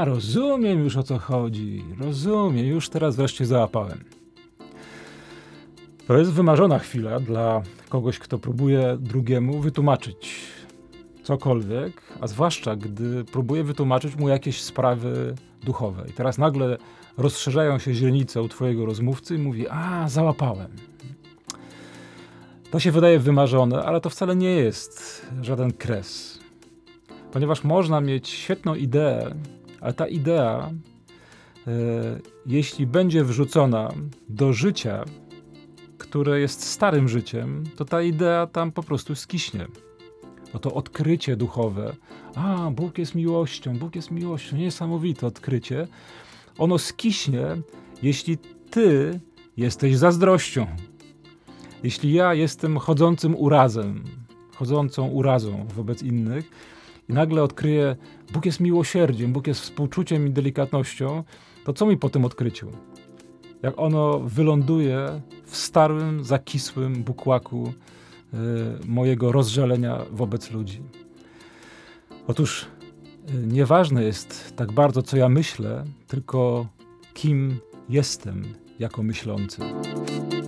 rozumiem już, o co chodzi. Rozumiem, już teraz wreszcie załapałem. To jest wymarzona chwila dla kogoś, kto próbuje drugiemu wytłumaczyć cokolwiek, a zwłaszcza gdy próbuje wytłumaczyć mu jakieś sprawy duchowe. I teraz nagle rozszerzają się źrenice u twojego rozmówcy i mówi: a, załapałem. To się wydaje wymarzone, ale to wcale nie jest żaden kres. Ponieważ można mieć świetną ideę, ale ta idea, jeśli będzie wrzucona do życia, które jest starym życiem, to ta idea tam po prostu skiśnie. To odkrycie duchowe. A, Bóg jest miłością, niesamowite odkrycie. Ono skiśnie, jeśli ty jesteś zazdrością. Jeśli ja jestem chodzącą urazą wobec innych i nagle odkryję, Bóg jest miłosierdziem, Bóg jest współczuciem i delikatnością, to co mi po tym odkryciu? Jak ono wyląduje w starym, zakisłym bukłaku mojego rozżalenia wobec ludzi. Otóż nieważne jest tak bardzo, co ja myślę, tylko kim jestem jako myślący.